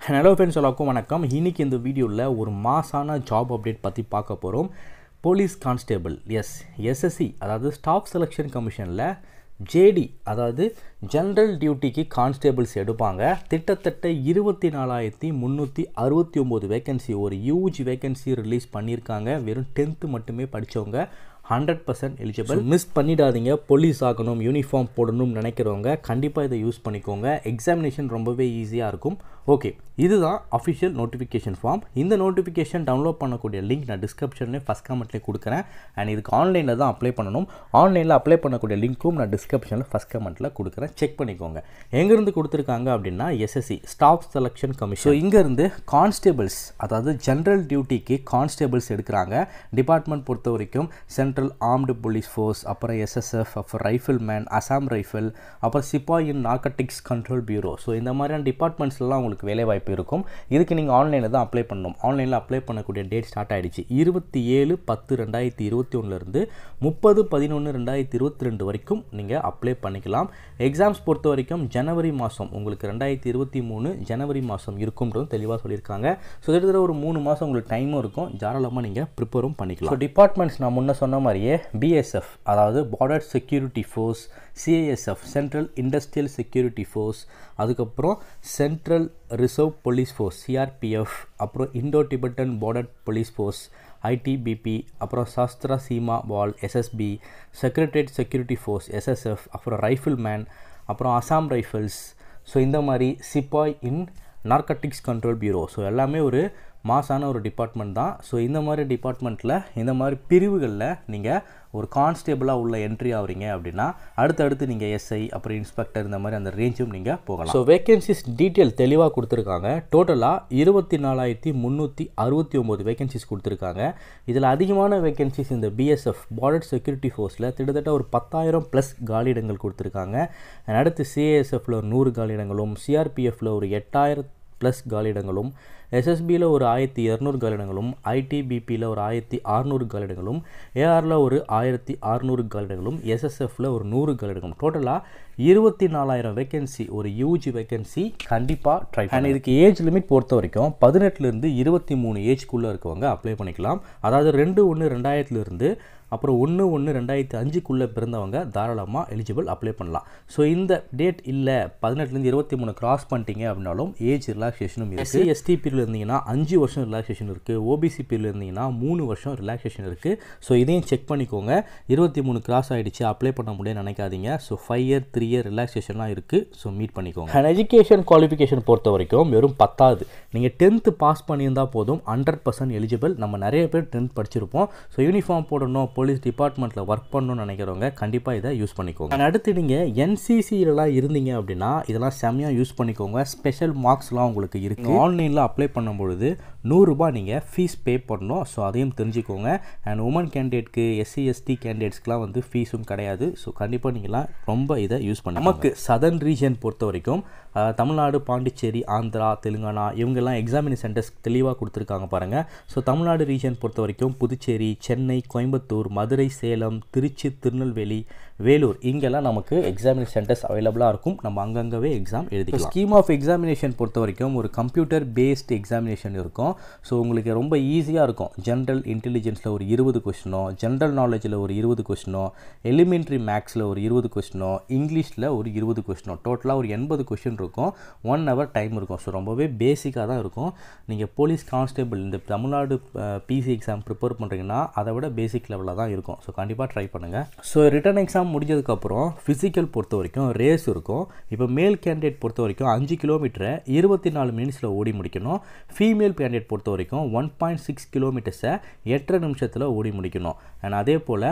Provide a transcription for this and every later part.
Hello friends, எல்லாருக்கும் வணக்கம். இன்னைக்கு இந்த வீடியோல ஒரு மாசான ஜாப் அப்டேட் பத்தி பார்க்க போறோம். போலீஸ் கான்ஸ்டேபிள் SSC அதாவது ஸ்டாஃப் செலக்ஷன் கமிஷன்ல JD அதாவது ஜெனரல் டியூட்டிக்கு கான்ஸ்டேபிள்ஸ் எடுப்பாங்க. கிட்டத்தட்ட 24369 வேகன்சி ஒரு ஹியூஜ் வேகன்சி ரிலீஸ் பண்ணிருக்காங்க. வெறும் 10th மட்டுமே படிச்சவங்க 100% எலிஜிபிள். மிஸ் பண்ணிடாதீங்க. போலீஸ் ஆகணும், யூனிஃபார்ம் போடணும்னு நினைக்கிறவங்க கண்டிப்பாக இதை யூஸ் பண்ணிக்கோங்க. எக்ஸாமினேஷன் ரொம்பவே ஈஸியாக இருக்கும். ஓகே, இதுதான் அஃபிஷியல் நோட்டிஃபிகேஷன் ஃபார்ம். இந்த நோட்டிஃபிகேஷன் டவுன்லோட் பண்ணக்கூடிய லிங்க் நான் டிஸ்கிரிப்ஷன்லேயே ஃபஸ்ட் கமெண்ட்லேயே கொடுக்குறேன். அண்ட் இதுக்கு ஆன்லைனில் தான் அப்ளை பண்ணணும். ஆன்லைனில் அப்ளை பண்ணக்கூடிய லிங்க்கும் நான் டிஸ்கிரிப்ஷனில் ஃபஸ்ட் கமெண்ட்டில் கொடுக்குறேன். செக் பண்ணிக்கோங்க. எங்கேருந்து கொடுத்துருக்காங்க அப்படின்னா SSC staff selection commission. So இங்கேருந்து கான்ஸ்டேபிள்ஸ் அதாவது ஜென்ரல் டியூட்டிக்கு கான்ஸ்டேபிள்ஸ் எடுக்கிறாங்க. டிபார்ட்மெண்ட் பொறுத்த வரைக்கும் சென்ட்ரல் ஆர்ம்டு போலீஸ் ஃபோர்ஸ், அப்புறம் SSF, அப்புறம் ரைஃபிள்மேன், அசாம் ரைஃபிள், அப்புறம் சிப்பாய் in narcotics control bureau. So இந்த மாதிரியான டிபார்ட்மெண்ட்ஸ்லாம் உங்களுக்கு வேலைவாய்ப்பு இருக்கும். இதுக்கு நீங்கள் ஆன்லைனில் தான் அப்ளை பண்ணணும். ஆன்லைனில் அப்ளை பண்ணக்கூடிய டேட் ஸ்டார்ட் ஆகிடுச்சு. 27/10/2021 30/11/2022 வரைக்கும் நீங்கள் அப்ளை பண்ணிக்கலாம். எக்ஸாம்ஸ் பொறுத்த வரைக்கும் ஜனவரி மாதம் உங்களுக்கு 2023 ஜனவரி மாதம் இருக்கும்ன்றது தெளிவாக சொல்லியிருக்காங்க. ஸோ கிட்டத்தட்ட ஒரு 3 மாதம் உங்களுக்கு டைமும் இருக்கும். தாராளமாக நீங்கள் ப்ரிப்பேரும் பண்ணிக்கலாம். ஸோ டிபார்ட்மெண்ட்ஸ் நான் முன்ன சொன்ன மாதிரியே BSF அதாவது border security force, CISF central industrial security force, அதுக்கப்புறம் central reserve police force CRPF, அப்புறம் Indo Tibetan border police force ITBP, அப்புறம் Sashastra Seema Bal SSB, secretariat security force SSF, அப்புறம் ரைஃபிள்மேன், அப்புறம் அசாம் ரைஃபிள்ஸ். ஸோ இந்த மாதிரி சிப்பாய் in narcotics control bureau. So எல்லாமே ஒரு மாசான ஒரு டிபார்ட்மெண்ட் தான். ஸோ இந்த மாதிரி டிபார்ட்மெண்ட்டில் இந்த மாதிரி பிரிவுகளில் நீங்கள் ஒரு கான்ஸ்டேபிளாக உள்ள என்ட்ரி ஆகிறீங்க அப்படின்னா அடுத்தடுத்து நீங்கள் SI அப்புறம் இன்ஸ்பெக்டர் இந்த மாதிரி அந்த ரேஞ்சும் நீங்கள் போகலாம். ஸோ வேகன்சிஸ் டீட்டெயில் தெளிவாக கொடுத்துருக்காங்க. டோட்டலாக 24,369 வேகன்சிஸ் கொடுத்துருக்காங்க. இதில் அதிகமான வேகன்சிஸ் இந்த BSF பார்டர் செக்யூரிட்டி ஃபோர்ஸில் கிட்டத்தட்ட ஒரு 10,000+ காலியிடங்கள் கொடுத்துருக்காங்க. அடுத்து CISFல ஒரு 100 காலியிடங்களும், CRPFல ஒரு 8,000+ காலியிடங்களும், SSBயில் ஒரு 1,200 காலியிடங்களும், ITBPயில் ஒரு 1,600 காலியிடங்களும், ARல ஒரு 1,600 காலியிடங்களும், SSFல ஒரு 100 காலியிடங்களும். டோட்டலாக 24,000 வேகன்சி, ஒரு ஹியூஜ் வேகன்சி. கண்டிப்பாக ட்ரை பண்ணி. இதுக்கு ஏஜ் லிமிட் பொறுத்த வரைக்கும் 18லேருந்து 23 ஏஜ்க்குள்ளே இருக்கவங்க அப்ளை பண்ணிக்கலாம். அதாவது 2/1/2000 அப்புறம் 1/1/2005 பிறந்தவங்க தாராளமாக எலிஜிபிள் அப்ளை பண்ணலாம். ஸோ இந்த டேட் இல்லை 18லேருந்து 23 கிராஸ் பண்ணிட்டீங்க அப்படின்னாலும் ஏஜ் ரிலாக்ஸேஷனும் இருக்குது. SC பீரியட் இருந்தீங்கன்னா 5 வருஷம் ரிலாக்ஸேஷன் இருக்குது. OBC பீரியட் இருந்தீங்கன்னா 3 வருஷம் ரிலாக்ஸேஷன் இருக்குது. ஸோ இதையும் செக் பண்ணிக்கோங்க. 23 கிராஸ் ஆகிடுச்சு அப்ளை பண்ண முடியாது நினைக்காதீங்க. ஸோ 5 இயர் 3 இயர் ரிலாக்ஸேஷன்லாம் இருக்குது. ஸோ மீட் பண்ணிக்கோங்க. அண்ட் எஜுகேஷன் குவாலிஃபிகேஷன் பொறுத்த வரைக்கும் வெறும் 10வது நீங்கள் 10th பாஸ் பண்ணியிருந்தால் போதும். 100% எலிஜிபிள். நம்ம நிறைய பேர் 10th படிச்சிருப்போம். ஸோ யூனிஃபார்ம் போடணும், போலீஸ் டிபார்ட்மெண்ட்டில் ஒர்க் பண்ணணும்னு நினைக்கிறவங்க கண்டிப்பாக இதை யூஸ் பண்ணிக்கோங்க. அண்ட் அடுத்து நீங்கள் NCCலாம் இருந்தீங்க அப்படின்னா இதெல்லாம் செம்மையாக யூஸ் பண்ணிக்கோங்க. ஸ்பெஷல் மார்க்ஸ்லாம் உங்களுக்கு இருக்குது. ஆன்லைனில் அப்ளை பண்ணும்பொழுது 100 ரூபாய் நீங்கள் ஃபீஸ் பே பண்ணணும். ஸோ அதையும் தெரிஞ்சுக்கோங்க. அண்ட் உமன் கேண்டிடேட்க்கு SC ST கேண்டிடேட்ஸ்க்குலாம் வந்து ஃபீஸும் கிடையாது. ஸோ கண்டிப்பாக நீங்களாம் ரொம்ப இதை யூஸ் பண்ண. நமக்கு சதர்ன் ரீஜன் பொறுத்த வரைக்கும் தமிழ்நாடு, பாண்டிச்சேரி, ஆந்திரா, தெலுங்கானா இவங்கெல்லாம் எக்ஸாமினேஷன் சென்டர்ஸ் தெளிவாக கொடுத்துருக்காங்க பாருங்கள். ஸோ தமிழ்நாடு ரீஜன் பொறுத்த வரைக்கும் புதுச்சேரி, சென்னை, கோயம்புத்தூர், மதுரை, சேலம், திருச்சி, திருநெல்வேலி, வேலூர் இங்கெல்லாம் நமக்கு எக்ஸாமினேஷன் சென்டர்ஸ் அவைலபிளாக இருக்கும். நம்ம அங்கங்கவே எக்ஸாம் எழுதிக்கலாம். ஸ்கீம் ஆஃப் எக்ஸாமினேஷன் பொறுத்த வரைக்கும் ஒரு கம்ப்யூட்டர் பேஸ்ட் எக்ஸாமினேஷன் இருக்கும். ஸோ உங்களுக்கு ரொம்ப ஈஸியாக இருக்கும். ஜென்ரல் இன்டெலிஜென்ஸில் ஒரு 20 கொஸ்டினோ, ஜென்ரல் நாலேஜில் ஒரு 20 கொஸ்டினோ, எலிமெண்ட்ரி மேக்ஸில் ஒரு 20 கொஸ்டினோ, இங்கிலீஷில் ஒரு 20 கொஸ்டினோ, டோட்டலாக ஒரு 80 கொஸ்டின் இருக்கும். 1 hour டைம் இருக்கும். ஸோ ரொம்பவே பேசிக்காக தான் இருக்கும். நீங்கள் போலீஸ் கான்ஸ்டேபிள் இந்த தமிழ்நாடு PC எக்ஸாம் ப்ரிப்பேர் பண்ணுறீங்கன்னா அதை விட பேசிக் லெவலில் தான் இருக்கும். ஸோ கண்டிப்பாக ட்ரை பண்ணுங்கள். ஸோ ரிட்டன் எக்ஸாம் முடிஞ்சதுக்கப்புறம் ஃபிசிக்கல் பொறுத்த வரைக்கும் ரேஸ் இருக்கும். இப்போ மேல் கேண்டிடேட் பொறுத்த வரைக்கும் 5 கிலோமீட்டரை 24 மினிட்ஸில் ஓடி முடிக்கணும். ஃபீமேல் கேண்டிடேட் பொறுத்த வரைக்கும் 1.6 கிலோமீட்டர்ஸை 8 நிமிஷத்தில் ஓடி முடிக்கணும். அண்ட் அதே போல்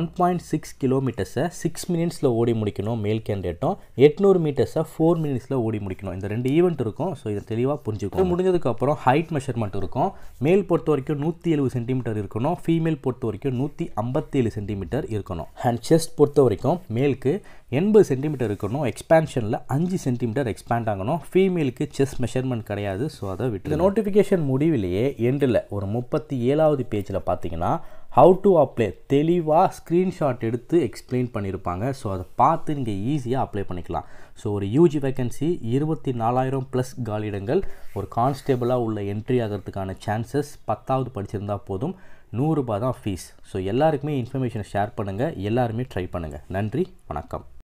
1.6 கிலோமீட்டர்ஸை 6 மினிட்ஸில் ஓடி முடிக்கணும் மேல் கேண்டிடேட்டும். 800 மீட்டர்ஸை 4 மினிட்ஸில் ஓடி முடிக்கணும். இந்த 2 ஈவெண்ட் இருக்கும். ஸோ இதை தெளிவாக புரிஞ்சுக்கணும். முடிஞ்சதுக்கப்புறம் ஹைட் மெஷர்மெண்ட் இருக்கும். மேல் பொறுத்த வரைக்கும் 170 சென்டிமீட்டர் இருக்கணும். ஃபீமேல் பொறுத்த வரைக்கும் 157 சென்டிமீட்டர் இருக்கணும். அண்ட் செஸ்ட் பொறுத்த பொறுத்த வரைக்கும் மேலுக்கு 80 சென்டிமீட்டர் இருக்கணும், எக்ஸ்பேன்ஷனில் 5 சென்டிமீட்டர் எக்ஸ்பேண்ட் ஆகணும். ஃபீமேலுக்கு செஸ்ட் மெஷர்மெண்ட் கிடையாது, ஸோ அதை விட்டு. இந்த நோட்டிஃபிகேஷன் முடிவிலேயே எண்டில் ஒரு 37வது பேஜில் பார்த்தீங்கன்னா ஹவு டு அப்ளை தெளிவாக ஸ்க்ரீன்ஷாட் எடுத்து எக்ஸ்பிளைன் பண்ணியிருப்பாங்க. ஸோ அதை பார்த்து நீங்கள் ஈஸியாக அப்ளை பண்ணிக்கலாம். ஸோ ஒரு யூஜி வேக்கன்சி 24,000 ப்ளஸ் காலியிடங்கள். ஒரு கான்ஸ்டேபிளாக உள்ள என்ட்ரி ஆகிறதுக்கான சான்சஸ் 10வது படிச்சிருந்தால் போதும். 100 ரூபாய் தான் ஃபீஸ். ஸோ எல்லாருக்குமே இன்ஃபர்மேஷனை ஷேர் பண்ணுங்கள், எல்லாருமே ட்ரை பண்ணுங்கள். நன்றி, வணக்கம்.